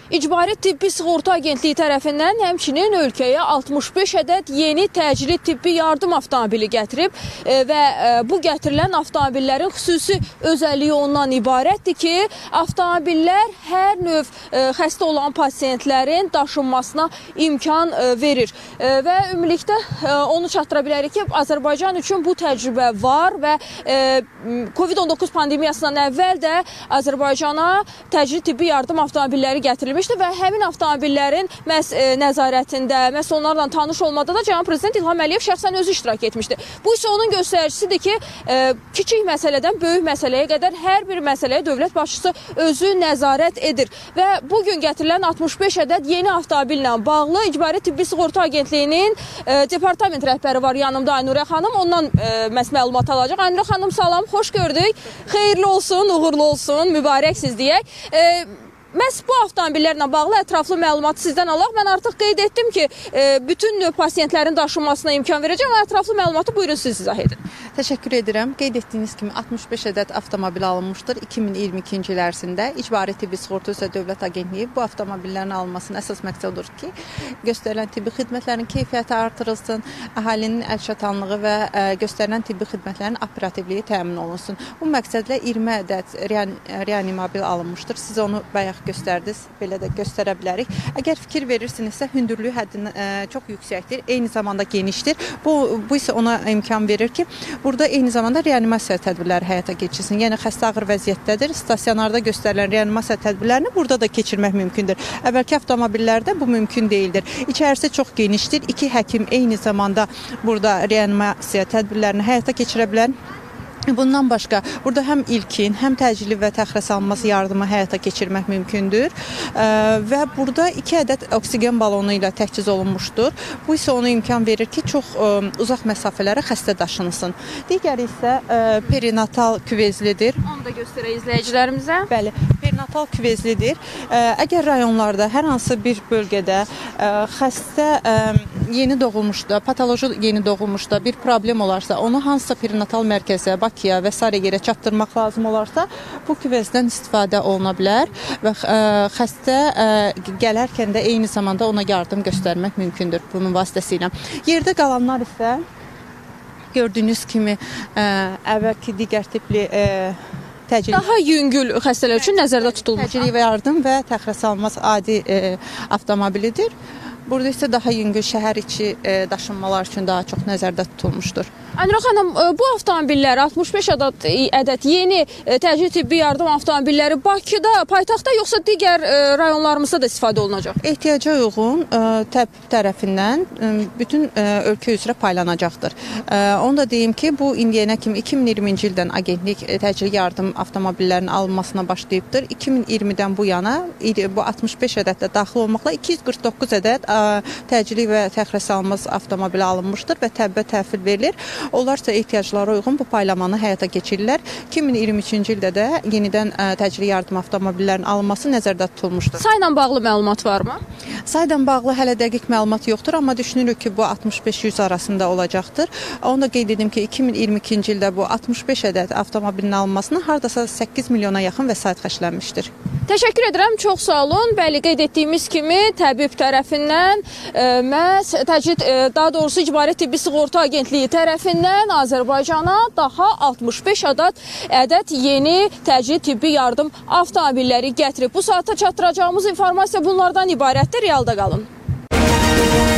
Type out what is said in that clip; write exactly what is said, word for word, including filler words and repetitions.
İcbari Tibbi Sığorta Agentliyi tərəfindən həmçinin ölkəyə altmış beş ədəd yeni təcili tibbi yardım avtomobili gətirib və bu gətirilən avtomobillərin xüsusi özəlliyi ondan ibarətdir ki, avtomobillər hər növ xəstə olan pasiyentlərin daşınmasına imkan verir və ümumilikdə onu çatdıra bilərik ki, Azərbaycan üçün bu təcrübə var və Covid on doqquz pandemiyasından əvvəl də Azərbaycana təcili tibbi yardım avtomobilləri gətirilmişdir və həmin avtomobillərin məhz e, nəzarətində, məhz onlarla tanış olmada da Cənab Prezident İlham Əliyev şəxsən özü iştirak etmişdi. Bu isə onun göstəricisidir ki, e, kiçik məsələdən böyük məsələyə qədər hər bir məsələyə dövlət başçısı özü nəzarət edir. Və bugün gətirilən altmış beş ədəd yeni avtomobillə bağlı İcbari Tibbi Sığorta Agentliyinin e, departament rəhbəri var yanımda, Aynurə xanım. Ondan e, məhz məlumat alacaq. Aynurə xanım, salam, xoş gördük. Xeyirli olsun, uğurlu olsun, mübarəksiz deyək. E, Məhz bu avtomobillərlə bağlı ətraflı məlumatı sizdən alaq. Mən artıq qeyd etdim ki, bütün növ pasiyentlərin daşınmasına imkan verəcəm. Ətraflı məlumatı buyurun siz izah edin. Təşəkkür edirəm. Qeyd etdiyiniz kimi altmış beş ədəd avtomobil alınmışdır iki min iyirmi ikinci il ərzində. İcbari Tibbi Sığorta üzrə Dövlət Agentliyi bu avtomobillərin alınmasının əsas məqsədi odur ki, göstərilən tibbi xidmətlərin keyfiyyəti artırılsın, əhalinin əlçatanlığı və göstərilən tibbi xidmətlərin operativliyi təmin olunsun. Bu məqsədlə iyirmi ədəd reanimobil alınmışdır. Siz onu bayaq göstərdiniz, belə də göstərə bilərik. Əgər fikir verirsinizsə, hündürlüyü həddindən ə, çox yüksəkdir, eyni zamanda genişdir. Bu, bu isə ona imkan verir ki, burada eyni zamanda reanimasiya tədbirləri həyata keçirsin. Yəni, xəstə ağır vəziyyətdədir, stasionarda göstərilən reanimasiya tədbirlərini burada da keçirmək mümkündür. Əvvəlki avtomobillərdə bu mümkün deyildir. İçərisi çox genişdir, iki həkim eyni zamanda burada reanimasiya tədbirlərini həyata keçirə bilər. Bundan başqa, burada həm ilkin, həm təcili və təxirəsalınması yardımı həyata keçirmək mümkündür ə, və burada iki ədəd oksigen balonu ilə təchiz olunmuşdur. Bu isə ona imkan verir ki, çox ə, uzaq məsafələrə xəstə daşınılsın. Digəri isə ə, perinatal küvezlidir. Onu da göstərək izləyicilərimizə. Bəli, perinatal küvezlidir. Ə, əgər rayonlarda hər hansı bir bölgədə ə, xəstə ə, yeni doğulmuşda, patoloji yeni doğulmuşda bir problem olarsa, onu hansısa perinatal mərkəzə, Bakıya və s. yerə çatdırmaq lazım olarsa, bu küvezdən istifadə oluna bilər və ə, xəstə ə, gələrkən də eyni zamanda ona yardım göstərmək mümkündür bunun vasitəsilə. Yerdə qalanlar isə gördüyünüz kimi ə, əvvəlki digər tipli ə, təcili daha yüngül xəstələr üçün nəzərdə tutulmuş. Təcili və yardım və təxirəsalınmaz adi ə, avtomobilidir. Burada isə daha yüngül şəhər içi e, daşınmalar üçün daha çox nəzərdə tutulmuşdur. Aynurə xanım, bu avtomobillər altmış beş ədəd, ədəd yeni e, təcili tibbi yardım avtomobilləri Bakıda, paytaxtda yoxsa digər e, rayonlarımızda da istifadə olunacaq? Ehtiyaca uyğun e, təbib tərəfindən e, bütün e, ölkə üzrə paylanacaqdır. E, onu da deyim ki, bu indiyənə kimi iki min iyirminci ildən agentlik e, təcili yardım avtomobillərinin alınmasına başlayıbdır. iki min iyirmidən bu yana bu altmış beş ədəddə daxil olmaqla iki yüz qırx doqquz ədəd təcili və təxirəsalınmaz avtomobili alınmışdır və təbibə təhvil verilir. Onlar isə ehtiyaclara uyğun bu paylamanı həyata keçirirlər. iki min iyirmi üçüncü ildə də yenidən ə, təcili yardım avtomobillərinin alınması nəzərdə tutulmuşdur. Sayla bağlı məlumat varmı? Sayla bağlı hələ dəqiq məlumat yoxdur, amma düşünürük ki, bu altmış beş yüz arasında olacaqdır. Onu da qeyd edim ki, iki min iyirmi ikinci ildə bu altmış beş ədəd avtomobilin alınmasına hardasa səkkiz milyona yaxın vəsait xərclənmişdir. Təşəkkür edirəm, çox sağ olun. Bəli, qeyd etdiyimiz kimi təbib tərəfindən e, məhz təcrid, e, daha doğrusu İcbari Tibbi Sığorta Agentliyi tərəfindən Azərbaycana daha altmış beş ədəd, ədəd yeni təcrid tibbi yardım avtomobilləri gətirib. Bu saata çatdıracağımız informasiya bunlardan ibarətdir. Realda qalın.